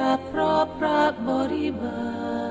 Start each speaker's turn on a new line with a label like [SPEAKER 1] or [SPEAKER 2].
[SPEAKER 1] เพราะพระบริบาล